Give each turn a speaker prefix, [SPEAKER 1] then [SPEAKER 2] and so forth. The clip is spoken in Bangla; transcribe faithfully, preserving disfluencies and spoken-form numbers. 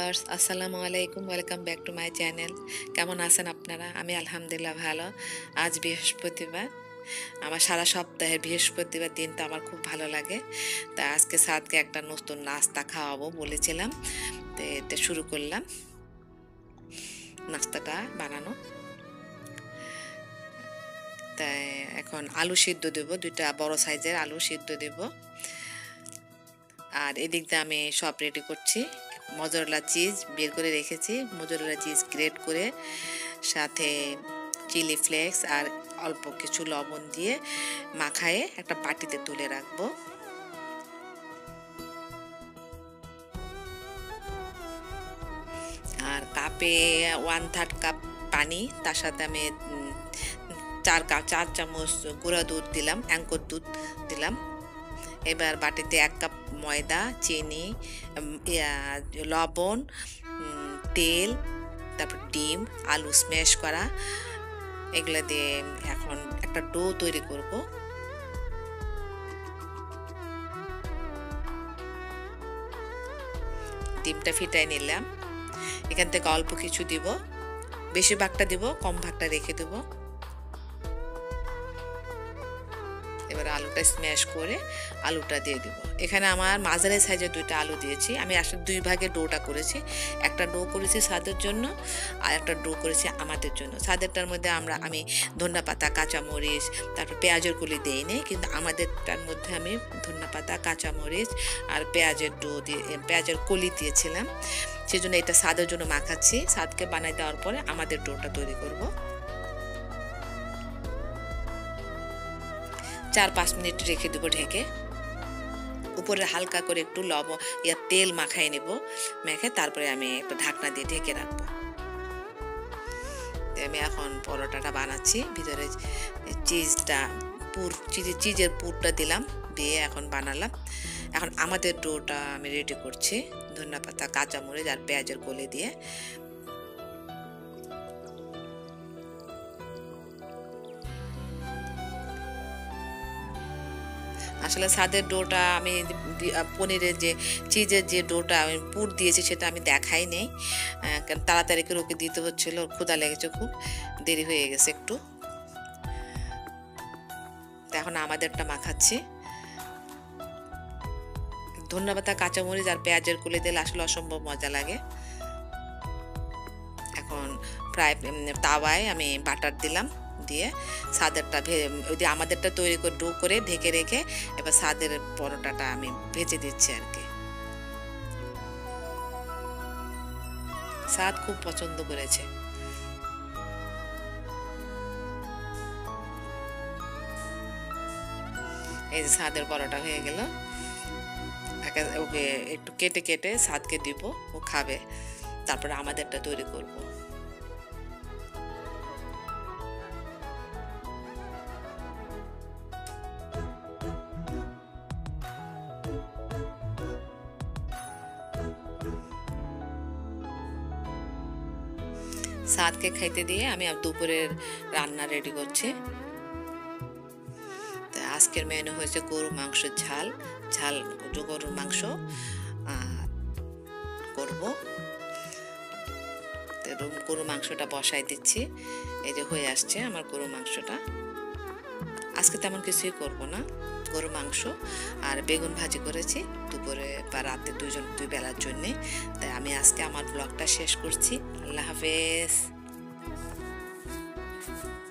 [SPEAKER 1] ভিউয়ার্স আসসালামু আলাইকুম welcome back to my channel. কেমন আছেন আপনারা? আমি আলহামদুলিল্লাহ ভালো। আজ বৃহস্পতিবার, আমার সারা সপ্তাহের বৃহস্পতিবার দিনটা আমার খুব ভালো লাগে। তা আজকে সাদকে একটা নতুন নাস্তা খাওয়াবো বলেছিলাম, তো এটা শুরু করলাম নাস্তাটা বানানো। তাই এখন আলু সিদ্ধ দেবো, দুইটা বড় সাইজের আলু সিদ্ধ দেব। আর এদিক দিয়ে আমি সব রেডি করছি। মজরেলা চিজ বের করে রেখেছি, মজরেলা চিজ গ্রেট করে সাথে চিলি ফ্লেক্স আর অল্প কিছু লবণ দিয়ে মাখায়ে একটা বাটিতে তুলে রাখবো। আর কাপে ওয়ান থার্ড কাপ পানি, তার সাথে আমি চার কাপ চার চামচ গুঁড়া দুধ দিলাম, অ্যাঙ্কর দুধ দিলাম। এবার বাটিতে এক কাপ ময়দা, চিনি, লবণ, তেল, তারপর ডিম, আলু স্ম্যাশ করা, এগুলো দিয়ে এখন একটা ডো তৈরি করব। ডিমটা ফিটাই নিলাম, এখান থেকে অল্প কিছু দিব, বেশি ভাগটা দিব, কম ভাগটা রেখে দেব। এবার আলুটা স্ম্যাশ করে আলুটা দিয়ে দিব। এখানে আমার মাঝারি সাইজের দুইটা আলু দিয়েছি। আমি আসলে দুই ভাগে ডোটা করেছি, একটা ডো করেছি সাদের জন্য আর একটা ডো করেছি আমাদের জন্য। সাদেরটার মধ্যে আমরা আমি ধনিয়া পাতা, কাঁচামরিচ, তারপর পেঁয়াজের কলি দিই নি, কিন্তু আমাদেরটার মধ্যে আমি ধনিয়া পাতা, কাঁচামরিচ আর পেঁয়াজের ডো দিয়ে পেঁয়াজের কলি দিয়েছিলাম। সেই জন্য এটা সাদের জন্য মাখাচ্ছি। সাদকে বানাই দেওয়ার পরে আমাদের ডোটা তৈরি করব। চার পাঁচ মিনিট রেখে দেবো ঢেকে। উপরে হালকা করে একটু লবণ ইয়া তেল মাখাই নেব, মেখে তারপরে আমি একটু ঢাকনা দিয়ে ঢেকে রাখবো। আমি এখন পরোটাটা বানাচ্ছি। ভিতরে চিজটা পুর চিজের চিজের পুরটা দিলাম, দিয়ে এখন বানালাম। এখন আমাদের ডোটা আমি রেডি করছি ধনিয়া পাতা, কাঁচামরিচ আর পেঁয়াজের কলি দিয়ে। আসলে ছাদের ডোটা আমি পনিরের যে চিজের যে ডোটা আমি পুর দিয়েছি সেটা আমি দেখাই নেই, কারণ তাড়াতাড়ি করে ওকে দিতে হচ্ছিল, ক্ষুধা লেগেছে, খুব দেরি হয়ে গেছে একটু। এখন আমাদেরটা মাখাচ্ছি। ধনিয়া পাতা, কাঁচামরিচ আর পেঁয়াজের কুলি দিলে আসলে অসম্ভব মজা লাগে। এখন ফ্রাই তাওয়ায় আমি বাটার দিলাম, দিয়ে সাদেরটা ওই দিয়ে আমাদেরটা তৈরি করে ডো করে ঢেকে রেখে এবার সাদের পরোটাটা আমি ভেজে দিচ্ছি আর কি। সাদ খুব পছন্দ করেছে। এই যে সাদের পরোটা হয়ে গেল। ওকে একটু কেটে কেটে সাদকে দিব, ও খাবে, তারপরে আমাদেরটা তৈরি করব। সাদকে খাইতে দিয়ে আমি আর দুপুরের রান্না রেডি করছি। আজকের মেনু হয়েছে গরু মাংস ঝাল ঝাল গরুর মাংস করব। গরু মাংসটা বসাই দিচ্ছি। এই যে হয়ে আসছে আমার গরু মাংসটা। আজকে তেমন কিছুই করব না, গরু মাংস আর বেগুন ভাজি করেছি দুপুরে বা রাতে দুইজন দুই বেলার জন্যে। তাই আমি আজকে আমার ব্লগটা শেষ করছি। আল্লাহ হাফেজ।